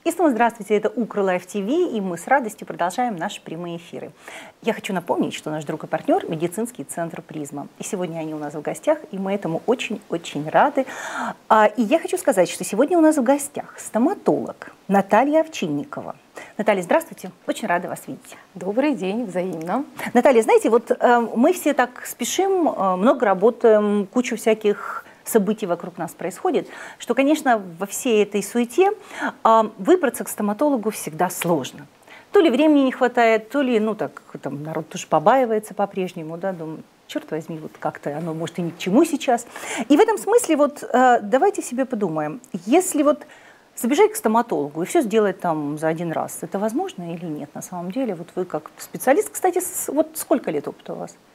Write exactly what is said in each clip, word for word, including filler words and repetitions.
И снова здравствуйте, это Укрлайф ТВ, и мы с радостью продолжаем наши прямые эфиры. Я хочу напомнить, что наш друг и партнер – медицинский центр «Призма». И сегодня они у нас в гостях, и мы этому очень-очень рады. И я хочу сказать, что сегодня у нас в гостях стоматолог Наталья Овчинникова. Наталья, здравствуйте, очень рада вас видеть. Добрый день, взаимно. Наталья, знаете, вот э, мы все так спешим, э, много работаем, кучу всяких событий вокруг нас происходит, что, конечно, во всей этой суете э, выбраться к стоматологу всегда сложно. То ли времени не хватает, то ли, ну так, там, народ тоже побаивается по-прежнему, да, думаю, черт возьми, вот как-то оно может и ни к чему сейчас. И в этом смысле вот э, давайте себе подумаем, если вот забежать к стоматологу и все сделать там за один раз, это возможно или нет на самом деле? Вот вы как специалист, кстати, с, вот сколько лет опыта у вас?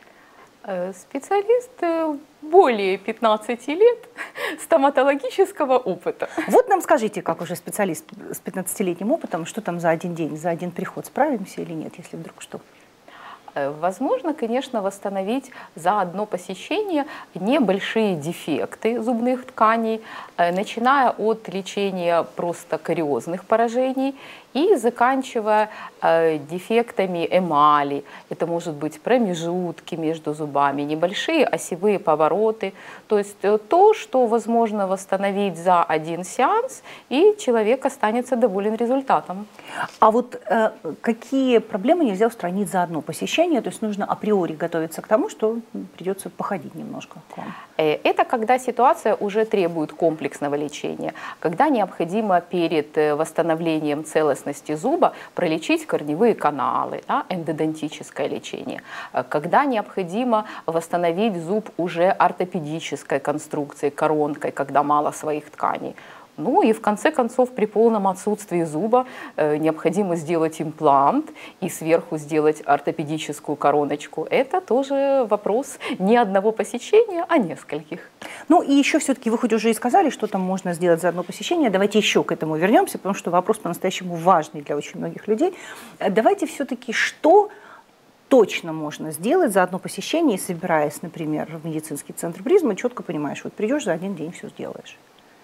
Специалист более пятнадцати лет стоматологического опыта. Вот нам скажите, как уже специалист с пятнадцатилетним опытом, что там за один день, за один приход, справимся или нет, если вдруг что? Возможно, конечно, восстановить за одно посещение небольшие дефекты зубных тканей, начиная от лечения просто кариозных поражений и заканчивая э, дефектами эмали. Это может быть промежутки между зубами, небольшие осевые повороты. То есть э, то, что возможно восстановить за один сеанс, и человек останется доволен результатом. А вот э, какие проблемы нельзя устранить за одно посещение? То есть нужно априори готовиться к тому, что придется походить немножко к вам? Это когда ситуация уже требует комплексного лечения, когда необходимо перед восстановлением целостности зуба пролечить корневые каналы, да, эндодонтическое лечение, когда необходимо восстановить зуб уже ортопедической конструкцией, коронкой, когда мало своих тканей. Ну и в конце концов при полном отсутствии зуба э, необходимо сделать имплант и сверху сделать ортопедическую короночку. Это тоже вопрос не одного посещения, а нескольких. Ну и еще все-таки вы хоть уже и сказали, что там можно сделать за одно посещение. Давайте еще к этому вернемся, потому что вопрос по-настоящему важный для очень многих людей. Давайте все-таки что точно можно сделать за одно посещение, собираясь, например, в медицинский центр «Призма», четко понимаешь, вот придешь за один день, все сделаешь.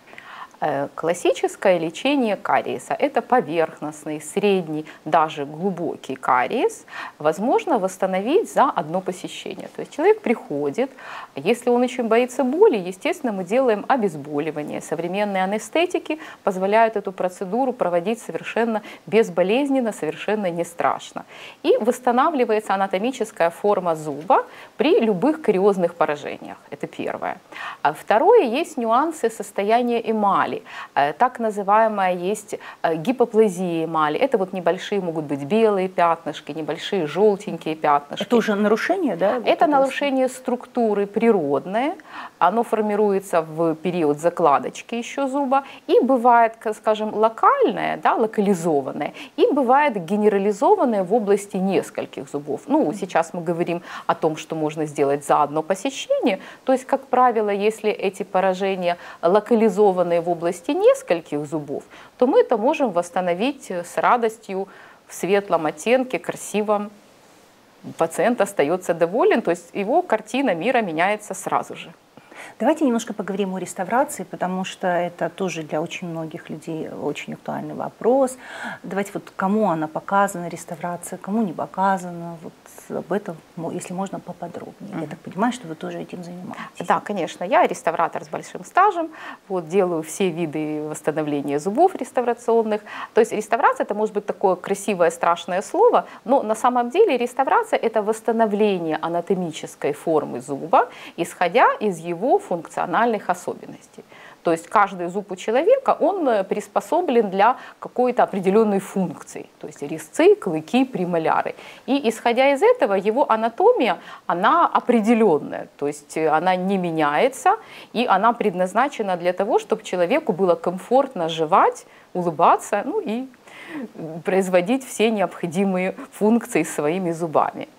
Классическое лечение кариеса – это поверхностный, средний, даже глубокий кариес, возможно восстановить за одно посещение. То есть человек приходит, если он очень боится боли, естественно, мы делаем обезболивание. Современные анестетики позволяют эту процедуру проводить совершенно безболезненно, совершенно не страшно. И восстанавливается анатомическая форма зуба при любых кариозных поражениях. Это первое. А второе, есть нюансы состояния эмали. Так называемая есть гипоплазия эмали. Это вот небольшие могут быть белые пятнышки, небольшие желтенькие пятнышки. Это уже нарушение, да? Это нарушение структуры природное. Оно формируется в период закладочки еще зуба. И бывает, скажем, локальное, да, локализованное. И бывает генерализованное в области нескольких зубов. Ну, сейчас мы говорим о том, что можно сделать за одно посещение. То есть, как правило, если эти поражения локализованные в области нескольких зубов, то мы это можем восстановить с радостью, в светлом оттенке, красивом. Пациент остается доволен, то есть его картина мира меняется сразу же. Давайте немножко поговорим о реставрации, потому что это тоже для очень многих людей очень актуальный вопрос. Давайте вот кому она показана, реставрация, кому не показана, вот об этом, если можно, поподробнее. Mm-hmm. Я так понимаю, что вы тоже этим занимаетесь. Да, конечно, я реставратор с большим стажем, вот, делаю все виды восстановления зубов реставрационных. То есть реставрация — это может быть такое красивое, страшное слово, но на самом деле реставрация — это восстановление анатомической формы зуба, исходя из его функциональных особенностей. То есть каждый зуб у человека, он приспособлен для какой-то определенной функции. То есть резцы, клыки, премоляры. И исходя из этого, его анатомия, она определенная. То есть она не меняется, и она предназначена для того, чтобы человеку было комфортно жевать, улыбаться, ну и производить все необходимые функции своими зубами.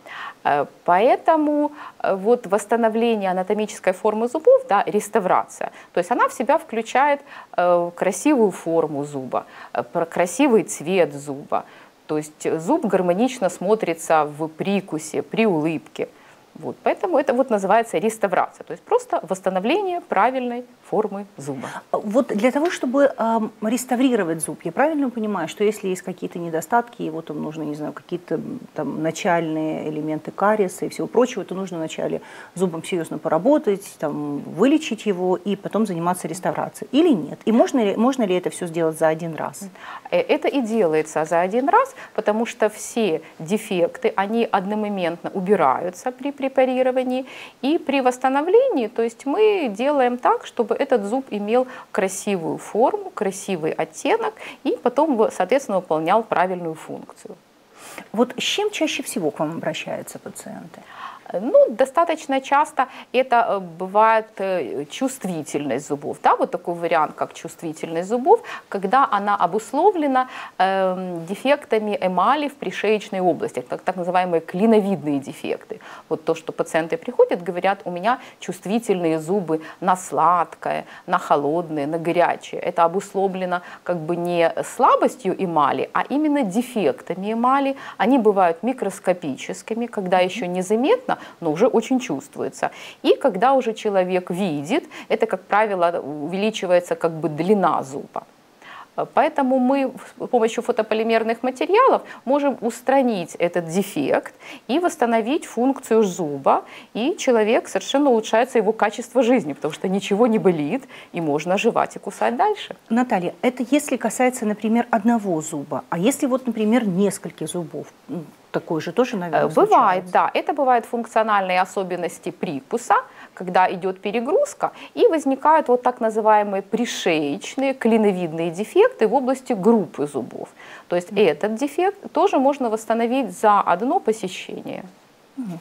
Поэтому вот восстановление анатомической формы зубов, да, реставрация, то есть она в себя включает красивую форму зуба, красивый цвет зуба, то есть зуб гармонично смотрится в прикусе, при улыбке. Вот, поэтому это вот называется реставрация, то есть просто восстановление правильной формы зуба. Вот для того, чтобы э, реставрировать зуб, я правильно понимаю, что если есть какие-то недостатки, и вот им нужно, не знаю, какие-то там начальные элементы кариеса и всего прочего, то нужно вначале зубом серьезно поработать, там, вылечить его и потом заниматься реставрацией. Или нет? И можно ли, можно ли это все сделать за один раз? Это и делается за один раз, потому что все дефекты, они одномоментно убираются при препарировании, и при восстановлении, то есть мы делаем так, чтобы этот зуб имел красивую форму, красивый оттенок и потом, соответственно, выполнял правильную функцию. Вот с чем чаще всего к вам обращаются пациенты? Ну, достаточно часто это бывает чувствительность зубов, да, вот такой вариант, как чувствительность зубов, когда она обусловлена э, дефектами эмали в пришеечной области, так, так называемые клиновидные дефекты. Вот то, что пациенты приходят, говорят, у меня чувствительные зубы на сладкое, на холодное, на горячее. Это обусловлено как бы не слабостью эмали, а именно дефектами эмали. Они бывают микроскопическими, когда еще незаметно, но уже очень чувствуется. И когда уже человек видит, это, как правило, увеличивается как бы длина зуба. Поэтому мы с помощью фотополимерных материалов можем устранить этот дефект и восстановить функцию зуба, и человек совершенно улучшается его качество жизни, потому что ничего не болит, и можно жевать и кусать дальше. Наталья, это если касается, например, одного зуба, а если вот, например, нескольких зубов? Такое же тоже, наверное, бывает, случается. Да. Это бывают функциональные особенности прикуса, когда идет перегрузка, и возникают вот так называемые пришеечные клиновидные дефекты в области группы зубов. То есть mm-hmm. этот дефект тоже можно восстановить за одно посещение. Mm-hmm.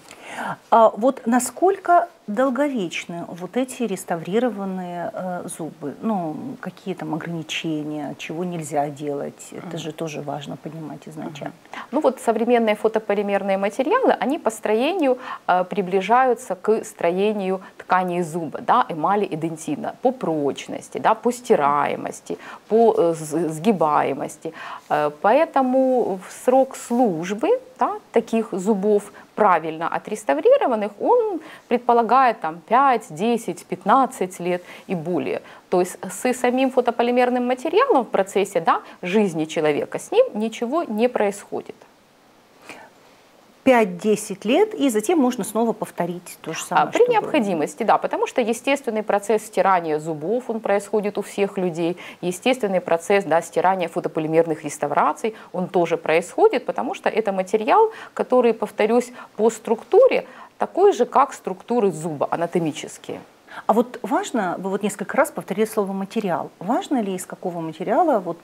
А вот насколько долговечны вот эти реставрированные э, зубы? Ну, какие там ограничения, чего нельзя делать? Это же тоже важно понимать изначально. Ну вот современные фотополимерные материалы, они по строению э, приближаются к строению тканей зуба, да, эмали и дентина, по прочности, да, по стираемости, по э, сгибаемости. Э, поэтому срок службы, да, таких зубов правильно отреставрированных, он предполагает там пять, десять, пятнадцать лет и более. То есть с самим фотополимерным материалом в процессе, да, жизни человека с ним ничего не происходит. пять-десять лет, и затем можно снова повторить то же самое. При необходимости, было. Да, потому что естественный процесс стирания зубов, он происходит у всех людей, естественный процесс, да, стирания фотополимерных реставраций, он тоже происходит, потому что это материал, который, повторюсь, по структуре такой же, как структуры зуба, анатомические. А вот важно, вы вот несколько раз повторили слово «материал». Важно ли, из какого материала вот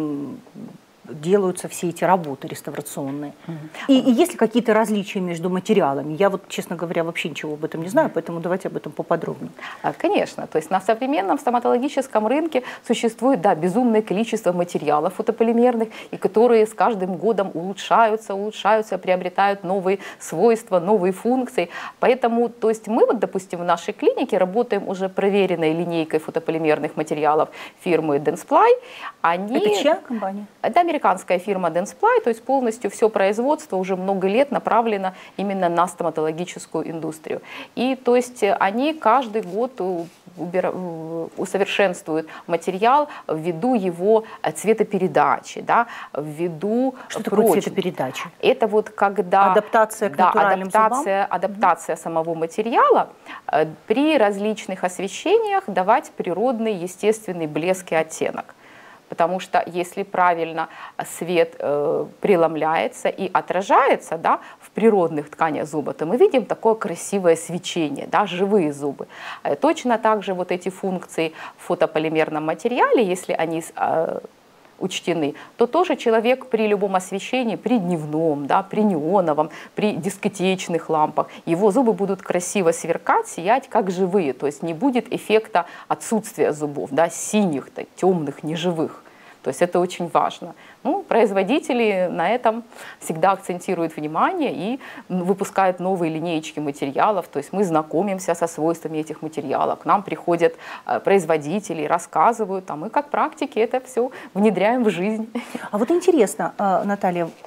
делаются все эти работы реставрационные? Mm-hmm. И, и есть ли какие-то различия между материалами? Я вот, честно говоря, вообще ничего об этом не знаю, поэтому давайте об этом поподробнее. Конечно. То есть на современном стоматологическом рынке существует, да, безумное количество материалов фотополимерных, и которые с каждым годом улучшаются, улучшаются, приобретают новые свойства, новые функции. Поэтому, то есть мы, вот, допустим, в нашей клинике работаем уже проверенной линейкой фотополимерных материалов фирмы Dentsply. Они... Это чья компания? Это американская фирма Dentsply, то есть полностью все производство уже много лет направлено именно на стоматологическую индустрию. И то есть они каждый год усовершенствуют материал ввиду его цветопередачи, да, ввиду Что такое цветопередача? Это вот когда... Адаптация к да, натуральным адаптация, зубам? адаптация mm-hmm. самого материала при различных освещениях давать природный, естественный блеск и оттенок. Потому что если правильно свет э, преломляется и отражается, да, в природных тканях зуба, то мы видим такое красивое свечение, да, живые зубы. Э, точно так же вот эти функции в фотополимерном материале, если они э, учтены, то тоже человек при любом освещении, при дневном, да, при неоновом, при дискотечных лампах, его зубы будут красиво сверкать, сиять как живые, то есть не будет эффекта отсутствия зубов, да, синих, так, темных, неживых. То есть это очень важно. Ну, производители на этом всегда акцентируют внимание и выпускают новые линеечки материалов. То есть мы знакомимся со свойствами этих материалов. К нам приходят производители, рассказывают, а мы как практики это все внедряем в жизнь. А вот интересно, Наталья,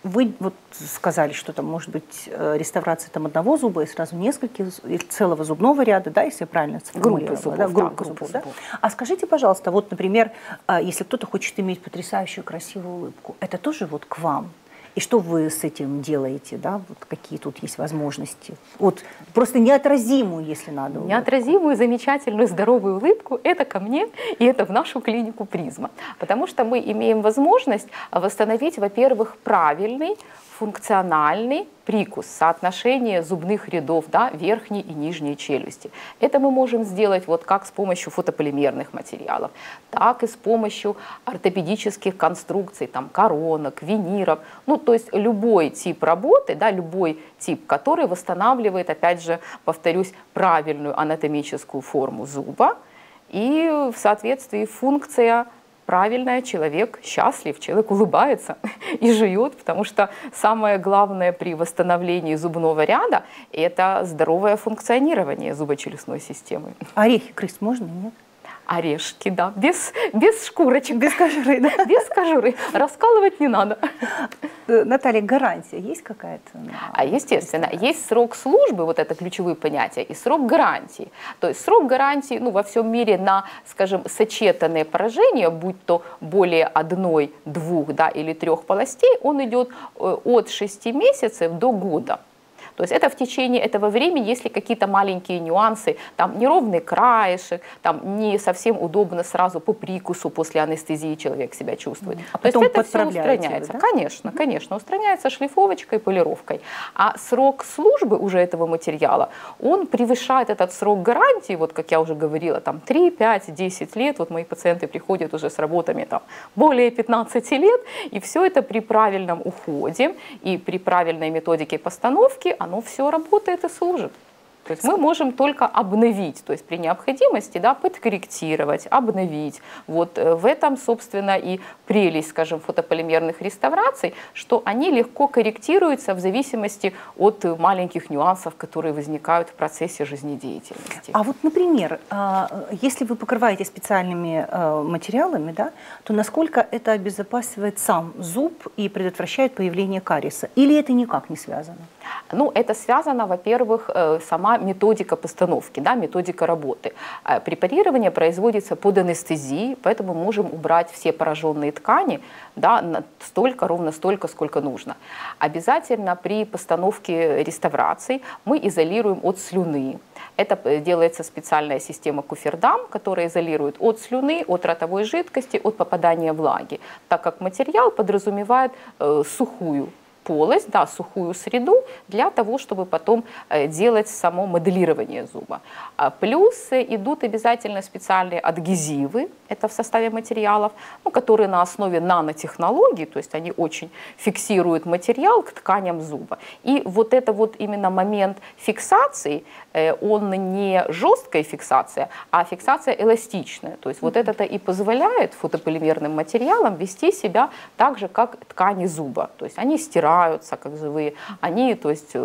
вы вот сказали, что там может быть реставрация там одного зуба и сразу нескольких, целого зубного ряда, да, если я правильно сформулировала. Группы зубов, да, группы да, зубов, группы да? зубов. А скажите, пожалуйста, вот, например, если кто-то хочет иметь потрясающую красивую улыбку, это тоже вот к вам? И что вы с этим делаете, да? Вот какие тут есть возможности? Вот просто неотразимую, если надо. Улыбку. Неотразимую, замечательную, здоровую улыбку – это ко мне и это в нашу клинику «Призма». Потому что мы имеем возможность восстановить, во-первых, правильный, функциональный прикус, соотношение зубных рядов, да, верхней и нижней челюсти. Это мы можем сделать вот как с помощью фотополимерных материалов, так и с помощью ортопедических конструкций, там, коронок, виниров. Ну, то есть любой тип работы, да, любой тип, который восстанавливает, опять же, повторюсь, правильную анатомическую форму зуба и в соответствии функция правильная, человек счастлив, человек улыбается и жует, потому что самое главное при восстановлении зубного ряда – это здоровое функционирование зубочелюстной системы. Орехи грызть можно, нет? Орешки, да, без, без шкурочек. Без кожуры, да? Без кожуры. Раскалывать не надо. Наталья, гарантия есть какая-то? А естественно, есть срок службы, вот это ключевые понятия, и срок гарантии. То есть срок гарантии, ну, во всем мире на, скажем, сочетанные поражения, будь то более одной, двух, да, или трех полостей, он идет от шести месяцев до года. То есть это в течение этого времени, если какие-то маленькие нюансы, там неровный краешек, там не совсем удобно сразу по прикусу после анестезии человек себя чувствует. А То есть это все устраняется. Да? Конечно, конечно, устраняется шлифовочкой, полировкой. А срок службы уже этого материала, он превышает этот срок гарантии, вот как я уже говорила, там три, пять, десять лет, вот мои пациенты приходят уже с работами там более пятнадцати лет, и все это при правильном уходе и при правильной методике постановки, оно все работает и служит. То есть мы можем только обновить, то есть при необходимости, да, подкорректировать, обновить. Вот в этом, собственно, и прелесть, скажем, фотополимерных реставраций, что они легко корректируются в зависимости от маленьких нюансов, которые возникают в процессе жизнедеятельности. А вот, например, если вы покрываете специальными материалами, да, то насколько это обезопасивает сам зуб и предотвращает появление кариеса? Или это никак не связано? Ну, это связано, во-первых, сама методика постановки, да, методика работы. Препарирование производится под анестезией, поэтому мы можем убрать все пораженные ткани, да, столько, ровно столько, сколько нужно. Обязательно при постановке реставраций мы изолируем от слюны. Это делается специальная система Куфердам, которая изолирует от слюны, от ротовой жидкости, от попадания влаги, так как материал подразумевает э, сухую полость, да, сухую среду для того, чтобы потом делать само моделирование зуба. Плюс идут обязательно специальные адгезивы, это в составе материалов, ну, которые на основе нанотехнологий, то есть они очень фиксируют материал к тканям зуба. И вот это вот именно момент фиксации, он не жесткая фиксация, а фиксация эластичная. То есть вот это-то и позволяет фотополимерным материалам вести себя так же, как ткани зуба. То есть они стираются, как живые, они, то есть,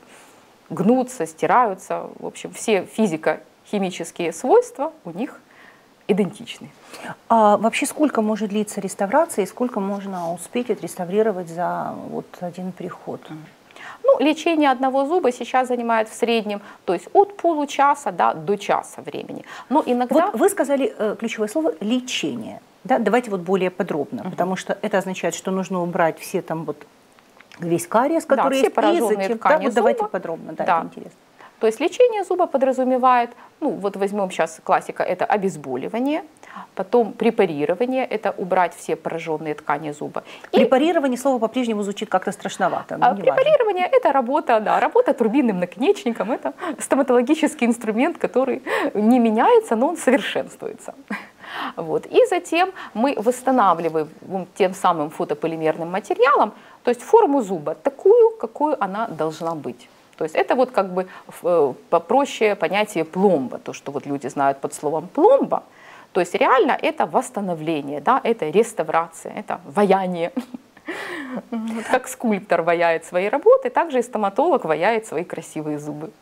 гнутся, стираются. В общем, все физико-химические свойства у них идентичны. А вообще сколько может длиться реставрация и сколько можно успеть отреставрировать за вот один приход? Ну, лечение одного зуба сейчас занимает в среднем, то есть от получаса, да, до часа времени. Но иногда... Вот вы сказали э, ключевое слово «лечение». Да? Давайте вот более подробно, uh-huh. потому что это означает, что нужно убрать все там вот весь кариес, который да, есть, все пораженные и затем, ткани да, вот зуба. давайте подробно, да, да. это интересно. То есть лечение зуба подразумевает, ну вот возьмем сейчас классика, это обезболивание, потом препарирование, это убрать все пораженные ткани зуба. И препарирование, слово по-прежнему звучит как-то страшновато. А препарирование – это работа, да, работа турбинным наконечником, это стоматологический инструмент, который не меняется, но он совершенствуется. Вот. И затем мы восстанавливаем тем самым фотополимерным материалом, то есть форму зуба такую, какую она должна быть. То есть это вот как бы попроще понятие пломба, то, что вот люди знают под словом пломба. То есть реально это восстановление, да, это реставрация, это ваяние. Вот как скульптор ваяет свои работы, так же и стоматолог ваяет свои красивые зубы.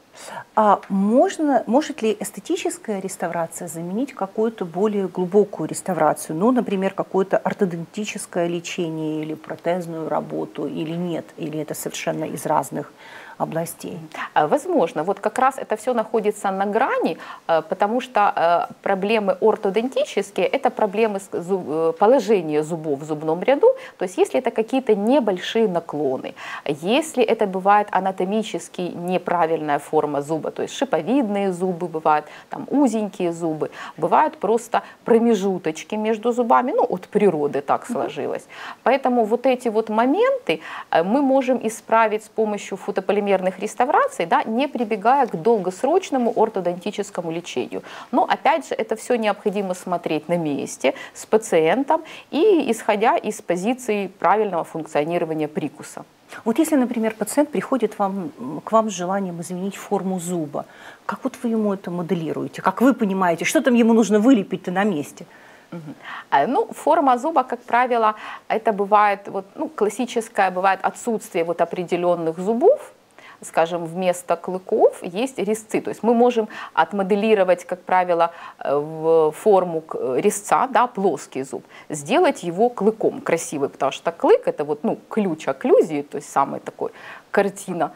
А можно, может ли эстетическая реставрация заменить какую-то более глубокую реставрацию? Ну, например, какое-то ортодонтическое лечение или протезную работу, или нет? Или это совершенно из разных областей? Возможно. Вот как раз это все находится на грани, потому что проблемы ортодонтические – это проблемы положения зубов в зубном ряду. То есть если это какие-то небольшие наклоны, если это бывает анатомически неправильная форма зуба, то есть шиповидные зубы бывают, там узенькие зубы, бывают просто промежуточки между зубами, ну от природы так сложилось. Поэтому вот эти вот моменты мы можем исправить с помощью фотополимерных реставраций, да, не прибегая к долгосрочному ортодонтическому лечению. Но опять же, это все необходимо смотреть на месте с пациентом и исходя из позиции правильного функционирования прикуса. Вот если, например, пациент приходит вам, к вам с желанием изменить форму зуба, как вот вы ему это моделируете? Как вы понимаете, что там ему нужно вылепить-то на месте? Угу. Ну, форма зуба, как правило, это бывает, вот, ну, классическое бывает отсутствие вот определенных зубов. Скажем, вместо клыков есть резцы. То есть мы можем отмоделировать, как правило, в форму резца, да, плоский зуб, сделать его клыком красивый, потому что клык – это вот, ну, ключ окклюзии, то есть самая такой картина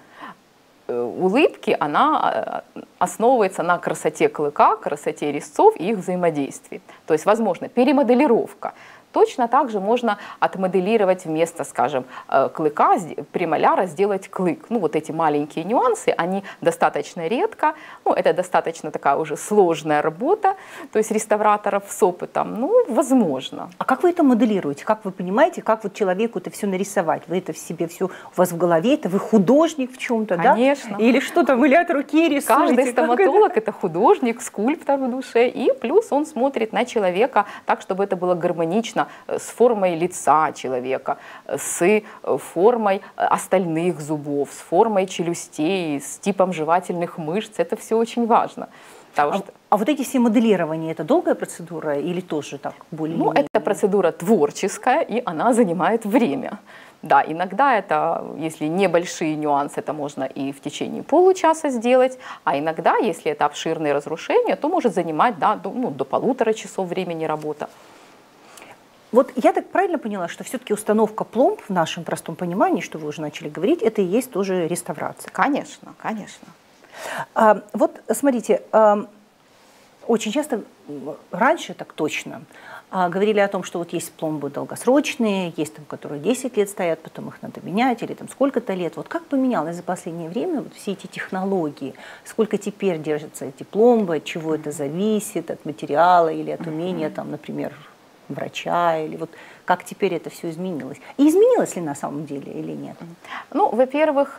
улыбки, она основывается на красоте клыка, красоте резцов и их взаимодействии. То есть возможно перемоделировка. Точно так же можно отмоделировать вместо, скажем, клыка, премоляра сделать клык. Ну, вот эти маленькие нюансы, они достаточно редко, ну, это достаточно такая уже сложная работа, то есть реставраторов с опытом, ну, возможно. А как вы это моделируете? Как вы понимаете, как вот человеку это все нарисовать? Вы это в себе все, у вас в голове, это вы художник в чем-то, да? Конечно. Или что там, или от руки рисуете? Каждый стоматолог это? это художник, скульптор в душе, и плюс он смотрит на человека так, чтобы это было гармонично с формой лица человека, с формой остальных зубов, с формой челюстей, с типом жевательных мышц. Это все очень важно. А, что... а вот эти все моделирования, это долгая процедура или тоже так более-менее? Ну, это процедура творческая, и она занимает время. Да, иногда это, если небольшие нюансы, это можно и в течение получаса сделать, а иногда, если это обширные разрушения, то может занимать, да, до, ну, до полутора часов времени работа. Вот я так правильно поняла, что все-таки установка пломб в нашем простом понимании, что вы уже начали говорить, это и есть тоже реставрация? Конечно, конечно. А, вот смотрите, а, очень часто, раньше так точно, а, говорили о том, что вот есть пломбы долгосрочные, есть там, которые десять лет стоят, потом их надо менять, или там сколько-то лет. Вот как поменялось за последнее время вот все эти технологии? Сколько теперь держатся эти пломбы, от чего это зависит, от материала или от умения, там, например, врача, или вот как теперь это все изменилось? И изменилось ли на самом деле или нет? Ну, во-первых,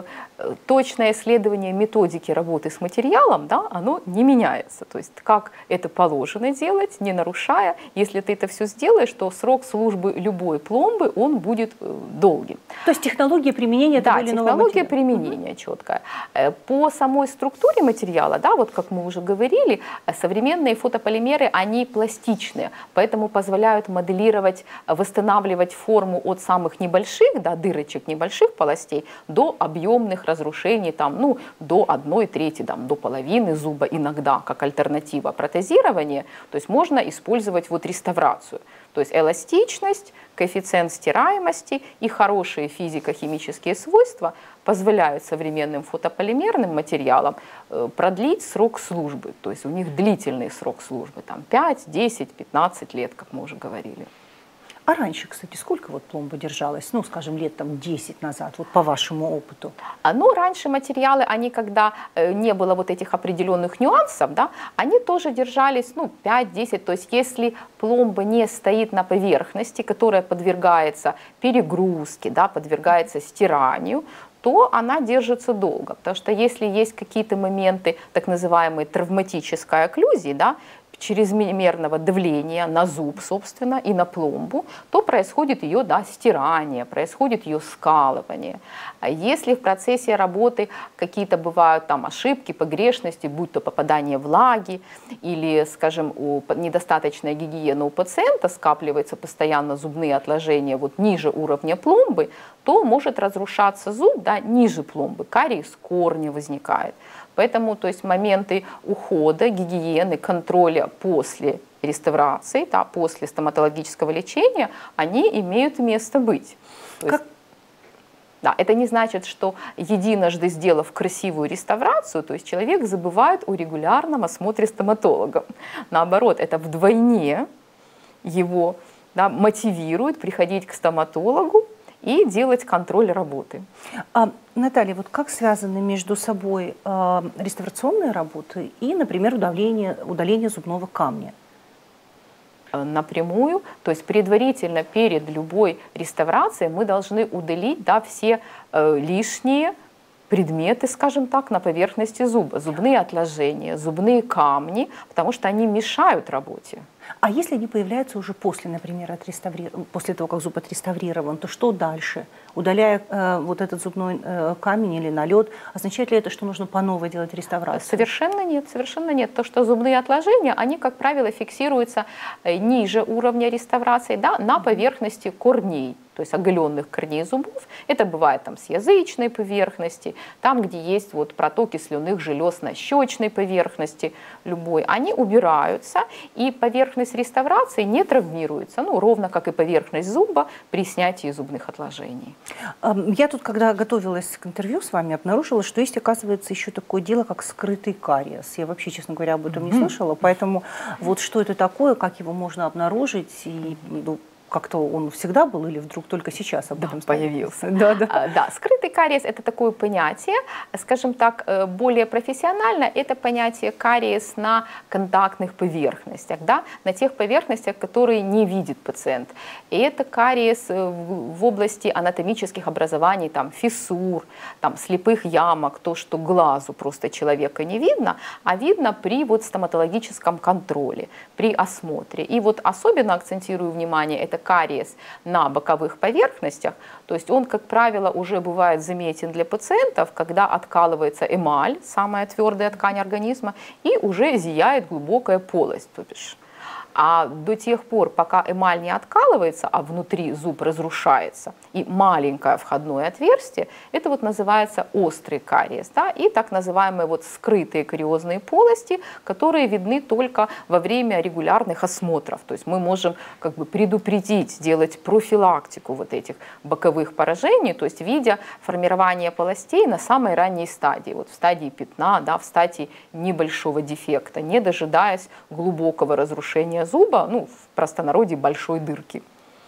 точное исследование методики работы с материалом, да, оно не меняется. То есть как это положено делать, не нарушая. Если ты это все сделаешь, то срок службы любой пломбы, он будет долгим. То есть технология применения да, того или иного материала? технология применения угу. четкая. По самой структуре материала, да, вот как мы уже говорили, современные фотополимеры, они пластичные, поэтому позволяют моделировать, восстанавливать форму от самых небольших, да, дырочек, небольших полостей, до объемных разрушений, там, ну, до одной трети, там, до половины зуба иногда, как альтернатива протезирования. То есть можно использовать вот реставрацию. То есть эластичность, коэффициент стираемости и хорошие физико-химические свойства позволяют современным фотополимерным материалам продлить срок службы. То есть у них длительный срок службы, там пять, десять, пятнадцать лет, как мы уже говорили. А раньше, кстати, сколько вот пломба держалась? Ну, скажем, лет там десять назад, вот по вашему опыту. А, ну, раньше материалы, они, когда э, не было вот этих определенных нюансов, да, они тоже держались, ну, пять-десять. То есть если пломба не стоит на поверхности, которая подвергается перегрузке, да, подвергается стиранию, то она держится долго. Потому что если есть какие-то моменты так называемой травматической окклюзии, да, чрезмерного давления на зуб, собственно, и на пломбу, то происходит ее, да, стирание, происходит ее скалывание. А если в процессе работы какие-то бывают там ошибки, погрешности, будь то попадание влаги или, скажем, у недостаточной гигиены у пациента скапливаются постоянно зубные отложения вот ниже уровня пломбы, то может разрушаться зуб, да, ниже пломбы, кариес корня возникает. Поэтому, то есть, моменты ухода, гигиены, контроля после реставрации, да, после стоматологического лечения, они имеют место быть. То есть, да, это не значит, что единожды сделав красивую реставрацию, то есть человек забывает о регулярном осмотре стоматолога. Наоборот, это вдвойне его, да, мотивирует приходить к стоматологу и делать контроль работы. А, Наталья, вот как связаны между собой э, реставрационные работы и, например, удаление, удаление зубного камня? Напрямую, то есть предварительно перед любой реставрацией мы должны удалить, да, все э, лишние предметы, скажем так, на поверхности зуба, зубные отложения, зубные камни, потому что они мешают работе. А если они появляются уже после, например, отреставри... после того, как зуб отреставрирован, то что дальше? Удаляя э, вот этот зубной э, камень или налет, означает ли это, что нужно по новой делать реставрацию? Совершенно нет, совершенно нет. То, что зубные отложения, они, как правило, фиксируются ниже уровня реставрации, да, на поверхности корней, то есть оголенных корней зубов. Это бывает там с язычной поверхности, там, где есть вот протоки слюнных желез на щечной поверхности любой, они убираются, и поверхность реставрации не травмируется, ну, ровно как и поверхность зуба при снятии зубных отложений. Я тут, когда готовилась к интервью с вами, обнаружила, что есть, оказывается, еще такое дело, как скрытый кариес. Я вообще, честно говоря, об этом mm-hmm. не слышала, поэтому вот что это такое, как его можно обнаружить, и ну, как-то он всегда был или вдруг только сейчас об этом да, появился? Да, да. А, да, скрытый кариес – это такое понятие, скажем так, более профессионально, это понятие кариес на контактных поверхностях, да, на тех поверхностях, которые не видит пациент. И это кариес в области анатомических образований, там, фиссур, там, слепых ямок, то, что глазу просто человека не видно, а видно при вот стоматологическом контроле, при осмотре. И вот особенно акцентирую внимание, это кариес на боковых поверхностях, то есть он, как правило, уже бывает заметен для пациентов, когда откалывается эмаль, самая твердая ткань организма, и уже зияет глубокая полость, то бишь. А до тех пор, пока эмаль не откалывается, а внутри зуб разрушается, и маленькое входное отверстие, это вот называется острый кариес, да, и так называемые вот скрытые кариозные полости, которые видны только во время регулярных осмотров. То есть мы можем как бы предупредить, сделать профилактику вот этих боковых поражений, то есть видя формирование полостей на самой ранней стадии, вот в стадии пятна, да, в стадии небольшого дефекта, не дожидаясь глубокого разрушения зуба, ну, в простонародье большой дырки.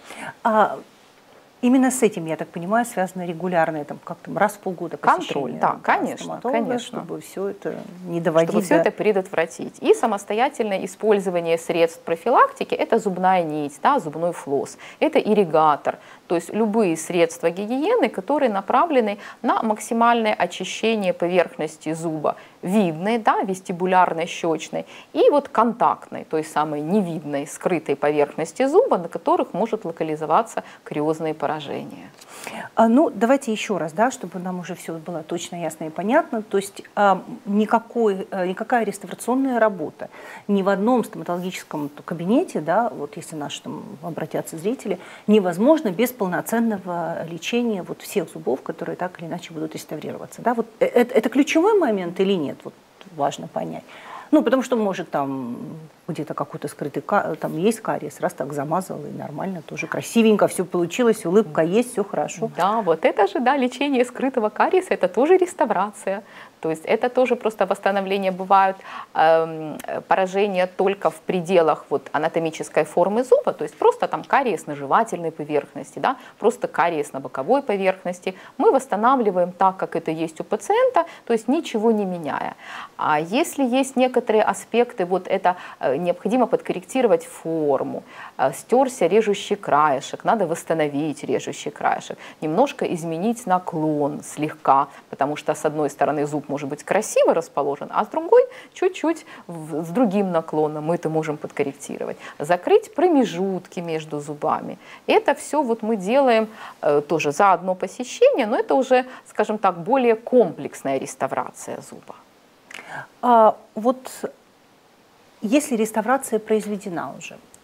А именно с этим, я так понимаю, связано регулярное, там, как там, раз в полгода контроль, да, конечно, конечно. Чтобы все это не доводить. Чтобы все это предотвратить. И самостоятельное использование средств профилактики – это зубная нить, да, зубной флосс, это ирригатор. То есть любые средства гигиены, которые направлены на максимальное очищение поверхности зуба, видной, да, вестибулярной, щечной, и вот контактной, той самой невидной, скрытой поверхности зуба, на которых может локализоваться кариозные поражения. А, ну, давайте еще раз, да, чтобы нам уже все было точно, ясно и понятно. То есть а, никакой, а, никакая реставрационная работа ни в одном стоматологическом кабинете, да, вот если наши там обратятся зрители, невозможно без полноценного лечения вот всех зубов, которые так или иначе будут реставрироваться. Да? Вот это, это ключевой момент или нет? Вот важно понять. Ну, потому что, может, там где-то какой-то скрытый, там есть кариес, раз так замазал, и нормально, тоже красивенько, все получилось, улыбка есть, все хорошо. Да, вот это же, да, лечение скрытого кариеса, это тоже реставрация. То есть это тоже просто восстановление. Бывают э, поражения только в пределах вот, анатомической формы зуба, то есть просто там кариес на жевательной поверхности, да, просто кариес на боковой поверхности. Мы восстанавливаем так, как это есть у пациента, то есть ничего не меняя. А если есть некоторые аспекты, вот это э, необходимо подкорректировать форму, э, стерся режущий краешек, надо восстановить режущий краешек, немножко изменить наклон слегка, потому что с одной стороны зуб может быть красиво расположен, а с другой чуть-чуть с другим наклоном мы это можем подкорректировать. Закрыть промежутки между зубами. Это все вот мы делаем э, тоже за одно посещение, но это уже, скажем так, более комплексная реставрация зуба. А, вот если реставрация произведена уже,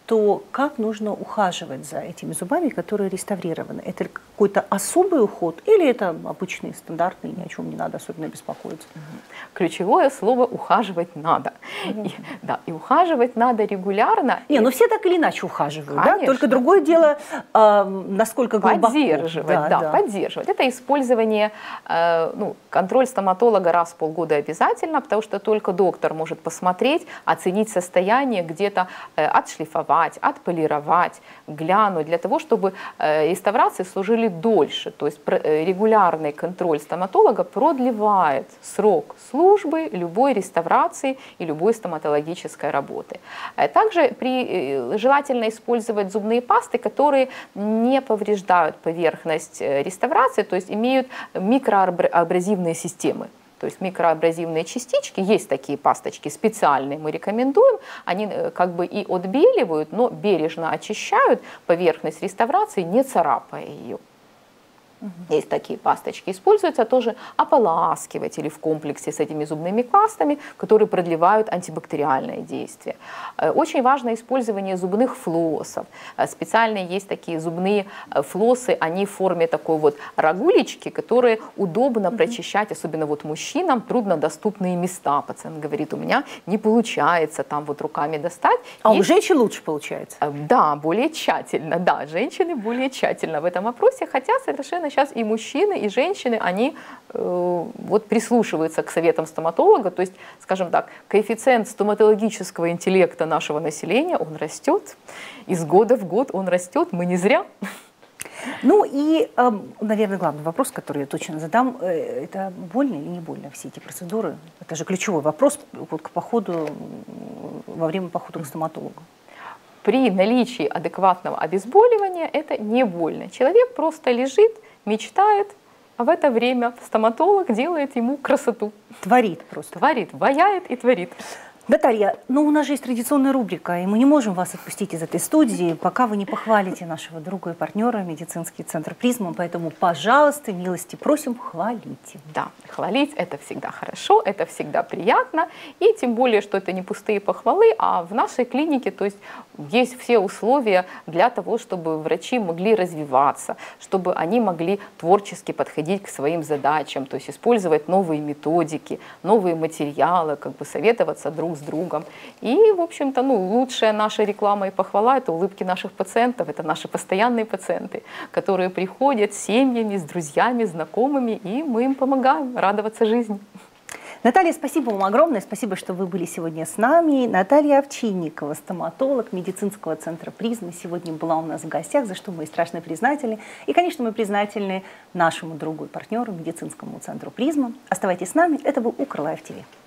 то как нужно ухаживать за этими зубами, которые реставрированы? Это какой-то особый уход или это обычный, стандартный, ни о чем не надо особенно беспокоиться? Ключевое слово «ухаживать надо». Mm-hmm. И, да, и ухаживать надо регулярно. Не, ну все так или иначе ухаживают, Конечно. да? Только другое дело, э, насколько глубоко. Поддерживать, да, да, да, поддерживать. Это использование, э, ну, контроль стоматолога раз в полгода обязательно, потому что только доктор может посмотреть, оценить состояние, где-то э, отшлифовать, отполировать, глянуть, для того, чтобы э, реставрации служили дольше. То есть э, регулярный контроль стоматолога продлевает срок службы любой реставрации и любой стоматологической работы. Также при, желательно использовать зубные пасты, которые не повреждают поверхность реставрации, то есть имеют микроабразивные системы. То есть микроабразивные частички, есть такие пасточки специальные, мы рекомендуем, они как бы и отбеливают, но бережно очищают поверхность реставрации, не царапая ее. Есть такие пасточки. Используются тоже ополаскиватели в комплексе с этими зубными пастами, которые продлевают антибактериальное действие. Очень важно использование зубных флоссов. Специально есть такие зубные флоссы, они в форме такой вот рогулечки, которые удобно mm-hmm. прочищать, особенно вот мужчинам, труднодоступные места. Пациент говорит, у меня не получается там вот руками достать. А есть... у женщин лучше получается? Да, более тщательно, да, женщины более тщательно в этом вопросе, хотя совершенно сейчас и мужчины, и женщины, они э, вот прислушиваются к советам стоматолога, то есть, скажем так, коэффициент стоматологического интеллекта нашего населения, он растет, из года в год он растет, мы не зря. Ну и, э, наверное, главный вопрос, который я точно задам, э, это больно или не больно все эти процедуры? Это же ключевой вопрос вот, к походу, во время похода к стоматологу. При наличии адекватного обезболивания это не больно. Человек просто лежит, мечтает, а в это время стоматолог делает ему красоту. Творит просто. Творит, ваяет и творит. Наталья, ну у нас же есть традиционная рубрика, и мы не можем вас отпустить из этой студии, пока вы не похвалите нашего друга и партнера, медицинский центр «Призма», поэтому, пожалуйста, милости просим, хвалите. Да, хвалить это всегда хорошо, это всегда приятно, и тем более, что это не пустые похвалы, а в нашей клинике, то есть есть все условия для того, чтобы врачи могли развиваться, чтобы они могли творчески подходить к своим задачам, то есть использовать новые методики, новые материалы, как бы советоваться друг с другом. И, в общем-то, ну, лучшая наша реклама и похвала – это улыбки наших пациентов, это наши постоянные пациенты, которые приходят с семьями, с друзьями, знакомыми, и мы им помогаем радоваться жизни. Наталья, спасибо вам огромное, спасибо, что вы были сегодня с нами. Наталья Овчинникова, стоматолог медицинского центра «Призма», сегодня была у нас в гостях, за что мы страшно признательны. И, конечно, мы признательны нашему другу и партнеру, медицинскому центру «Призма». Оставайтесь с нами, это был УКР Лайв ТВ.